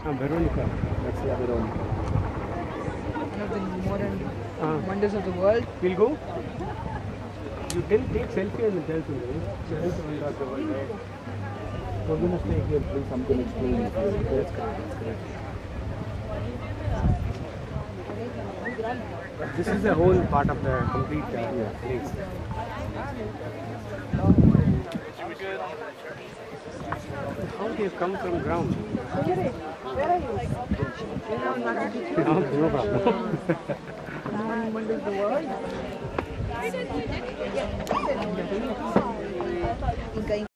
Veronica. That's Veronica. One of the modern wonders of the world. We'll go. You can take selfie and tell to me. Selfie wonder of the world, right? We're going to stay here, please. I'm going to explain it. That's correct. That's correct. This is the whole part of the complete place. How they have come from ground? Where are you? No problem. Modern wonders of the world. ఇంకా